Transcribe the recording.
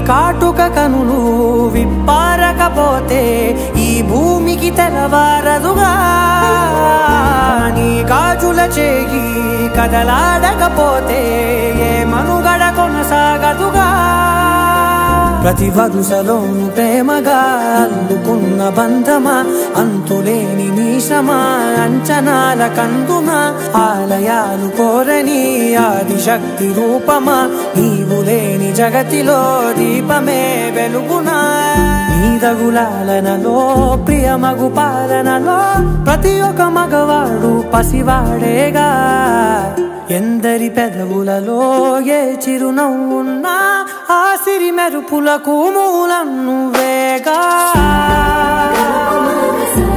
కాటుక కనులు విప్పారకపోతే ఈ భూమికి తెలవారదుగా నీ గాజుల చేయి కదలాడకపోతే ఏ మనుగడ కొనసాగదుగా ప్రతి వరుసలోను ప్రేమగా అల్లుకున్న బంధమా అంతులేని నీశమా అంచనాల కందున ఆలయాలు కోరని ఆదిశక్తి రూపమా నీవు లేని జగతిలో దీపమే వెలుగునా నీదగులాలనలో ప్రియమగు పాలనలో ప్రతి ఒక్క మగవాడు పసివాడేగా ఎందరి పెదవులలో ఏ చిరునవ్వున్నా ఆ సిరి మెరుపులకు మూలం నువ్వేగా